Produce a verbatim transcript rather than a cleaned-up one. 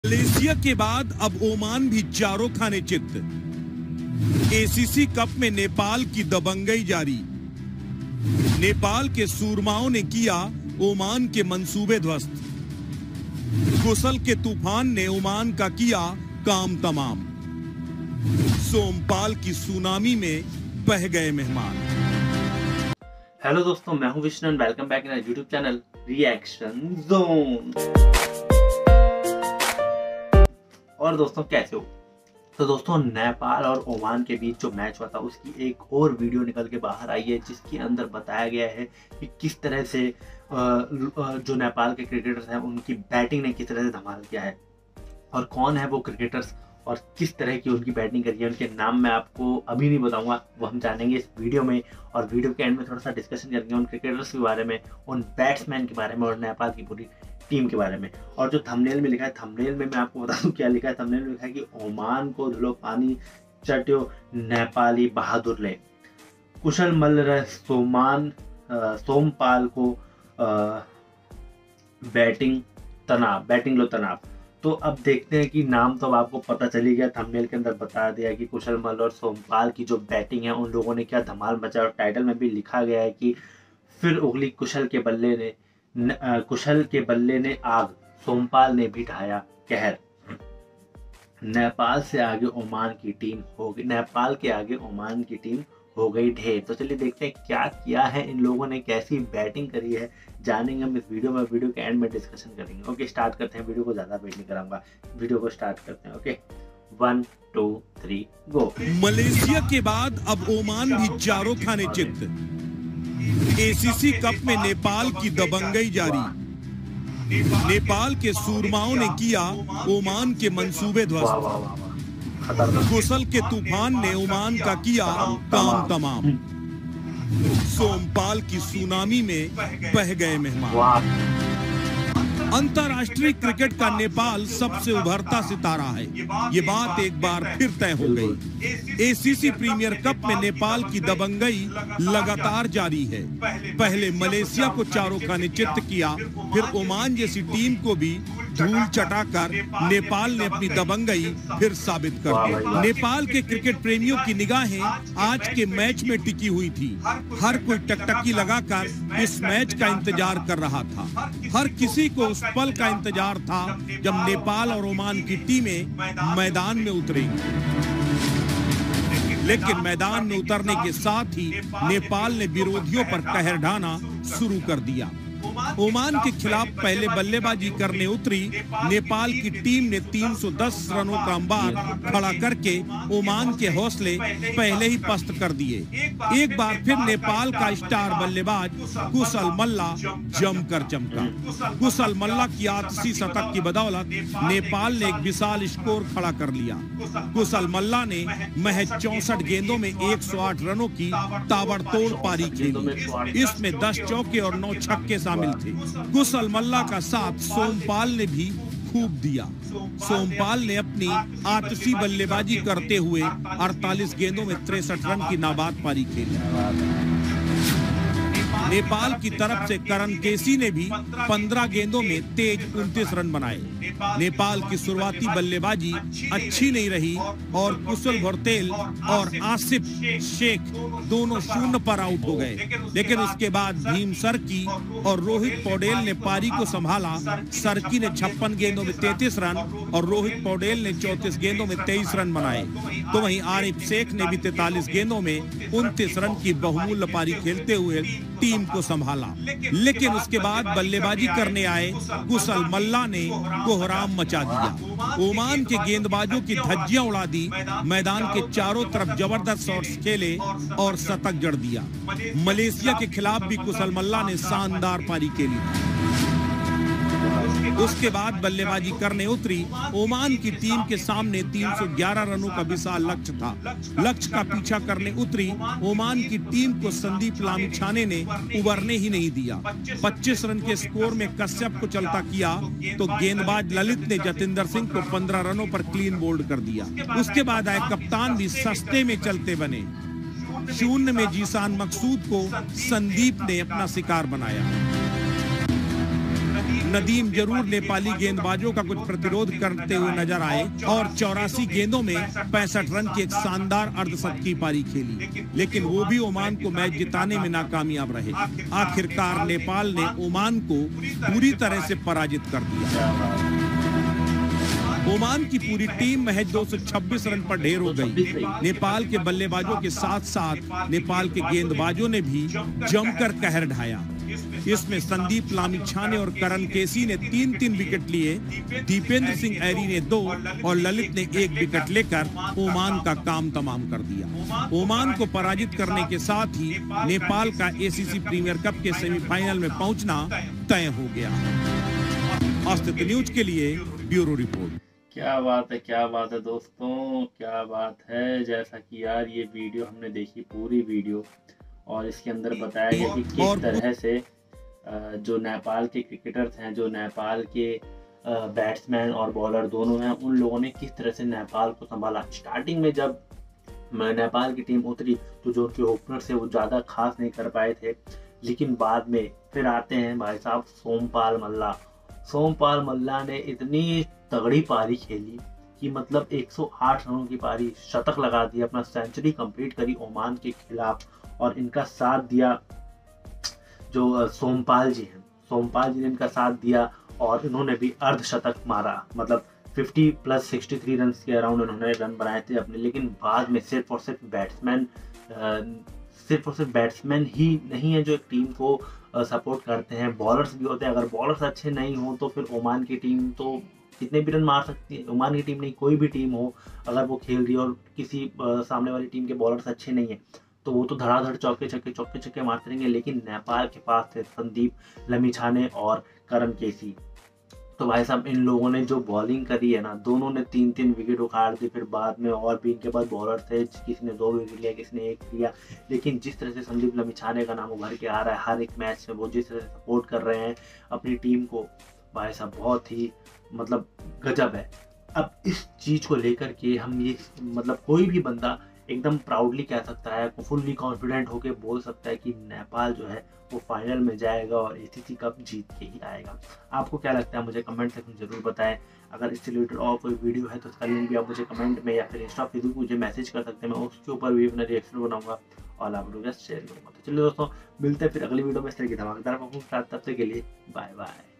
Malaysia के बाद अब ओमान भी चारों खाने चित्त। एसीसी कप में नेपाल की दबंगई जारी। नेपाल के सूरमाओं ने किया ओमान के मंसूबे ध्वस्त। कुशल के तूफान ने ओमान का किया काम तमाम। सोमपाल की सुनामी में बह गए मेहमान। हेलो दोस्तों, मैं हूं Vishnu and welcome back in our YouTube channel reaction zone. और दोस्तों कैसे हो? तो दोस्तों नेपाल और ओमान के बीच जो मैच हुआ था उसकी एक और वीडियो निकल के बाहर आई है, जिसके अंदर बताया गया है कि किस तरह से जो नेपाल के क्रिकेटर्स हैं उनकी बैटिंग ने किस तरह से धमाल किया है, और कौन है वो क्रिकेटर्स और किस तरह की उनकी बैटिंग करी है। उनके नाम मैं आपको अभी नहीं बताऊंगा, वो हम जानेंगे इस वीडियो में। और वीडियो के एंड में थोड़ा सा डिस्कशन करेंगे उन क्रिकेटर्स के बारे में, उन बैट्समैन के बारे में और नेपाल की पूरी टीम के बारे में। और जो थंबनेल में लिखा है, थंबनेल में मैं आपको बता दूं क्या लिखा है। थंबनेल में लिखा है कि ओमान को धुलो पानी चट्यो नेपाली बहादुर ले, कुशल मल्ल रह सोमान सोमपाल को बैटिंग तनाव बैटिंग लो तनाव। तो अब देखते हैं कि नाम तो अब आपको पता चली गया, थंबनेल के अंदर बता दिया कि कुशल मल्ल और सोमपाल की जो बैटिंग है उन लोगों ने क्या धमाल मचाया। और टाइटल में भी लिखा गया है कि फिर उगली कुशल के बल्ले ने न, आ, कुशल के बल्ले ने आग, सोमपाल ने भी ढाया कहर। नेपाल से आगे ओमान की टीम हो गई नेपाल के आगे ओमान की टीम हो गई ढेर। तो चलिए देखते हैं क्या किया है इन लोगों ने, कैसी बैटिंग करी है, जानेंगे हम इस वीडियो में। वीडियो के एंड में डिस्कशन करेंगे। ओके, स्टार्ट करते हैं। वीडियो को ज्यादा वेट नहीं कराऊंगा, वीडियो को स्टार्ट करते हैं। Okay, one two three go. Malaysia के बाद अब ओमान भी चारों खाने चित्त। एसीसी कप में नेपाल की दबंगई जारी। नेपाल के सूरमाओं ने किया ओमान के मंसूबे ध्वस्त। कुशल के तूफान ने ओमान का किया काम तमाम। सोमपाल की सुनामी में बह गए मेहमान। अंतर्राष्ट्रीय क्रिकेट का नेपाल सबसे उभरता सितारा है, ये बात एक बार फिर तय हो गई। एसीसी प्रीमियर कप में नेपाल की दबंगई लगातार जारी है। पहले मलेशिया को चारों खाने चित्त किया, फिर ओमान जैसी टीम को भी धूल चटाकर नेपाल ने अपनी दबंगई फिर साबित कर दी। नेपाल के क्रिकेट प्रेमियों की निगाहें आज के मैच में टिकी हुई थी। हर कोई टकटकी लगाकर इस मैच का इंतजार कर रहा था। हर किसी को उस पल का इंतजार था जब नेपाल और ओमान की टीमें मैदान में उतरेंगी। लेकिन मैदान में उतरने के साथ ही नेपाल ने विरोधियों पर कहर ढाना शुरू कर दिया। ओमान के खिलाफ पहले बल्लेबाजी करने उतरी नेपाल की टीम ने तीन सौ दस रनों का अंबार खड़ा करके ओमान के हौसले पहले ही पस्त कर दिए। एक बार फिर नेपाल का स्टार बल्लेबाज कुशल मल्ला जमकर चमका। कुशल मल्ला की आतशी शतक की बदौलत नेपाल ने एक विशाल स्कोर खड़ा कर लिया। कुशल मल्ला ने महज चौसठ गेंदों में एक सौ आठ रनों की ताबड़तोड़ पारी खेली। इसमें दस चौके और नौ छक्के शामिल थे। कुशल मल्ला का साथ सोमपाल ने भी खूब दिया। सोमपाल ने अपनी आतशी बल्लेबाजी करते हुए अड़तालीस गेंदों में तिरसठ रन की नाबाद पारी खेली। नेपाल की तरफ से करण केसी ने भी पंद्रह गेंदों में तेज उनतीस रन बनाए। नेपाल की शुरुआती बल्लेबाजी अच्छी नहीं रही और कुशल भरतेल और आसिफ शेख दोनों शून्य पर आउट हो गए। लेकिन उसके बाद भीम सरकी और रोहित पौडेल ने पारी को संभाला। सरकी ने छप्पन गेंदों में तैंतीस रन और रोहित पौडेल ने चौंतीस गेंदों में तेईस रन बनाए। तो वहीं आरिफ शेख ने भी तैंतालीस गेंदों में उनतीस रन की बहुमूल्य पारी खेलते हुए टीम को संभाला। लेकिन उसके बाद बल्लेबाजी करने आए कुशल मल्ला ने कोहराम मचा दिया। ओमान के गेंदबाजों की धज्जियां उड़ा दी। मैदान के चारों तरफ जबरदस्त शॉट्स खेले और शतक जड़ दिया। मलेशिया के खिलाफ भी कुशल मल्ला ने शानदार पारी खेली। उसके बाद बल्लेबाजी करने उतरी ओमान की टीम के सामने तीन सौ ग्यारह रनों का विशाल लक्ष्य था। लक्ष्य का पीछा करने उतरी ओमान की टीम को संदीप लामिछाने ने उबरने ही नहीं दिया। पच्चीस रन के स्कोर में कश्यप को चलता किया तो गेंदबाज ललित ने जतिंदर सिंह को पंद्रह रनों पर क्लीन बोल्ड कर दिया। उसके बाद आए कप्तान भी सस्ते में चलते बने। शून्य में जीशान मकसूद को संदीप ने अपना शिकार बनाया। नदीम जरूर नेपाली गेंदबाजों का कुछ प्रतिरोध करते हुए नजर आए और चौरासी गेंदों में पैंसठ रन की एक शानदार अर्धशतकीय पारी खेली, लेकिन वो भी ओमान को मैच जिताने में नाकामयाब रहे। आखिरकार नेपाल ने ओमान को पूरी तरह से पराजित कर दिया। ओमान की पूरी टीम महज दो सौ छब्बीस रन पर ढेर हो गई। नेपाल के बल्लेबाजों के साथ साथ नेपाल के गेंदबाजों ने भी जमकर कहर ढाया। इसमें संदीप लामिछाने और करण केसी ने तीन तीन विकेट लिए, दीपेंद्र सिंह ऐरी ने दो और ललित ने एक विकेट लेकर ओमान का काम तमाम कर दिया। ओमान को पराजित करने के साथ ही नेपाल का एसीसी प्रीमियर कप के सेमीफाइनल में पहुंचना तय हो गया। अस्तित्व न्यूज के लिए ब्यूरो रिपोर्ट। क्या बात है, क्या बात है दोस्तों, क्या बात है। जैसा कि यार ये वीडियो हमने देखी, पूरी वीडियो, और इसके अंदर बताया गया कि किस तरह से जो नेपाल के क्रिकेटर्स हैं, जो नेपाल के बैट्समैन और बॉलर दोनों हैं, उन लोगों ने किस तरह से नेपाल को संभाला। स्टार्टिंग में जब नेपाल की टीम उतरी तो जो उनके ओपनर्स थे वो ज़्यादा खास नहीं कर पाए थे, लेकिन बाद में फिर आते हैं भाई साहब सोमपाल मल्ला। सोमपाल मल्ला ने इतनी तगड़ी पारी खेली कि मतलब एक सौ आठ रनों की पारी, शतक लगा दिया, अपना सेंचुरी कंप्लीट करी ओमान के खिलाफ। और इनका साथ दिया जो सोमपाल जी हैं, सोमपाल जी ने इनका साथ दिया और इन्होंने भी अर्धशतक मारा। मतलब पचास प्लस तिरसठ रन के अराउंड उन्होंने रन बनाए थे अपने। लेकिन बाद में सिर्फ और सिर्फ बैट्समैन सिर्फ और सिर्फ बैट्समैन ही नहीं है जो एक टीम को सपोर्ट करते हैं, बॉलर्स भी होते हैं। अगर बॉलर्स अच्छे नहीं हो तो फिर ओमान की टीम तो कितने भी रन मार सकती है। ओमान की टीम नहीं, कोई भी टीम हो, अगर वो खेल रही है और किसी आ, सामने वाली टीम के बॉलर्स अच्छे नहीं है तो वो तो धड़ाधड़ चौके छक्के चौके छक्के मारते रहेंगे। लेकिन नेपाल के पास थे संदीप लामिछाने और करण केसी। तो भाई साहब इन लोगों ने जो बॉलिंग करी है ना, दोनों ने तीन तीन विकेट उखाड़ दी। फिर बाद में और भी इनके पास बॉलर थे, किसी ने दो विकेट लिया, किसी ने एक लिया। लेकिन जिस तरह से संदीप लामिछाने का नाम उभर के आ रहा है हर एक मैच में, वो जिस तरह से सपोर्ट कर रहे हैं अपनी टीम को, भाई साहब बहुत ही मतलब गजब है। अब इस चीज़ को लेकर के हम ये मतलब कोई भी बंदा एकदम प्राउडली कह सकता है, फुल्ली कॉन्फिडेंट होके बोल सकता है कि नेपाल जो है वो फाइनल में जाएगा और एसीसी कप जीत के ही आएगा। आपको क्या लगता है मुझे कमेंट सेक्शन में जरूर बताएं। अगर इससे रिलेटेड और कोई वीडियो है तो उसका लिंक भी आप मुझे कमेंट में या फिर इंस्टा पे भी मुझे मैसेज कर सकते हैं, मैं उसके ऊपर भी अपना रिएक्शन बनाऊंगा और आप लोगों के साथ शेयर करूँगा। तो चलिए दोस्तों, मिलते हैं फिर अगली वीडियो में इस तरह की धमाकेदार परफॉर्मेंस के साथ। तब तक के लिए बाय बाय।